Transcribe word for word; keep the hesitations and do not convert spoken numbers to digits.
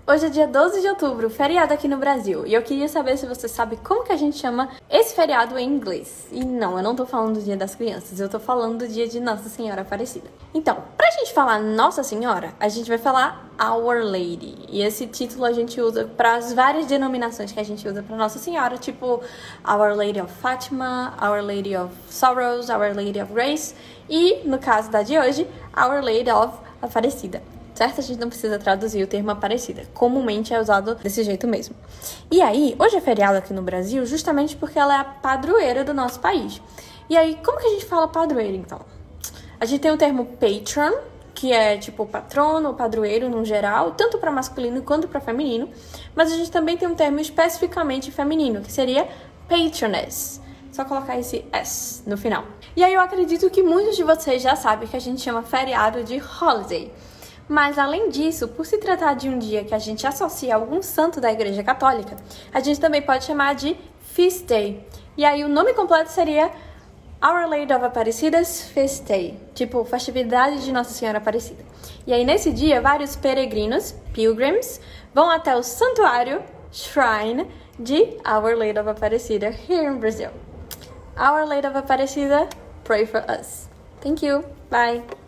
Hoje é dia doze de outubro, feriado aqui no Brasil, e eu queria saber se você sabe como que a gente chama esse feriado em inglês. E não, eu não tô falando do Dia das Crianças, eu tô falando do dia de Nossa Senhora Aparecida. Então, pra gente falar Nossa Senhora, a gente vai falar Our Lady. E esse título a gente usa para as várias denominações que a gente usa pra Nossa Senhora, tipo Our Lady of Fatima, Our Lady of Sorrows, Our Lady of Grace e, no caso da de hoje, Our Lady of Aparecida. Certo? A gente não precisa traduzir o termo Aparecida. Comumente é usado desse jeito mesmo. E aí, hoje é feriado aqui no Brasil justamente porque ela é a padroeira do nosso país. E aí, como que a gente fala padroeira, então? A gente tem o termo patron, que é tipo patrono ou padroeiro no geral, tanto para masculino quanto para feminino. Mas a gente também tem um termo especificamente feminino, que seria patroness. Só colocar esse S no final. E aí eu acredito que muitos de vocês já sabem que a gente chama feriado de holiday. Mas, além disso, por se tratar de um dia que a gente associa a algum santo da Igreja Católica, a gente também pode chamar de Feast Day. E aí, o nome completo seria Our Lady of Aparecida's Feast Day, tipo, festividade de Nossa Senhora Aparecida. E aí, nesse dia, vários peregrinos, pilgrims, vão até o santuário, shrine, de Our Lady of Aparecida here in Brazil. Our Lady of Aparecida, pray for us. Thank you. Bye.